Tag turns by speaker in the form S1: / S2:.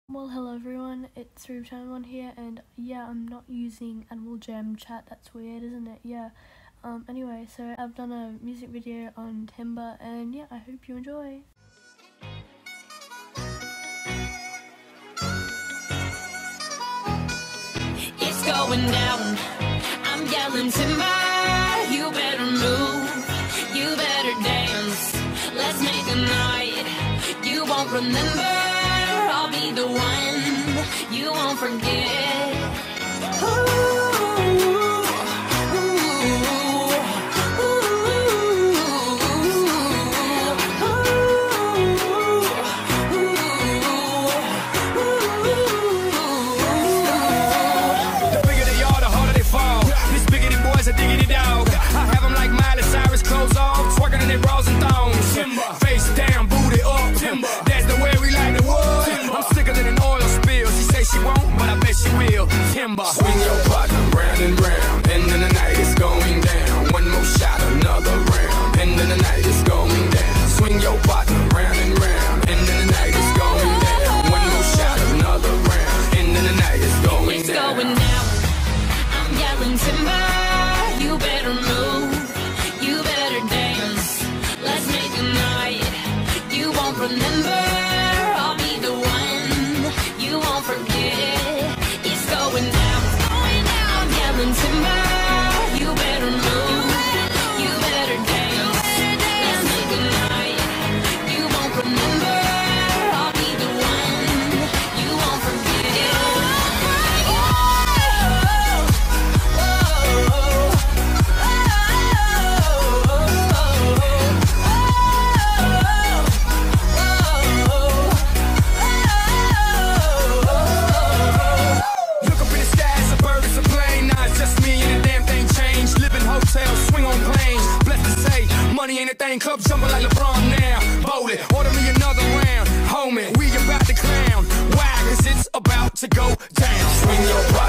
S1: Well, hello everyone, it's Rubetime1 here, and yeah, I'm not using Animal Jam chat. That's weird, isn't it? Yeah. Anyway, so I've done a music video on Timber, and yeah, I hope you enjoy.
S2: It's going down, I'm yelling timber. You better move, you better dance. Let's make a night you won't remember. I'll be the one you won't forget.
S3: A diggity dog. I have them like Miley Cyrus, clothes off, twerking in their bras and thongs. Timber. Face down, booty up. Timber. That's the way we like the wood. Timber. I'm sicker than an oil spill. She say she won't, but I bet she will. Timber. Swing your partner round and round, and then the night is going down. One more shot, another round, and then the night is going down. Swing your partner round and round, and then the night is going down. One more shot, another round, and then the night is going down.
S2: It's going down. I'm yelling timber. You better move, you better dance. Let's make a night you won't remember. I'll be the one you won't forget. It's going down, I'm yelling timber. You better move, you better dance. Let's make a night you won't remember. I'll be the one you won't forget.
S3: Swing on planes, blessed to say, money ain't a thing. Club jumping like LeBron now. Bowl it, order me another round. Homie, we about to clown. Why? Cause it's about to go down. Swing your body.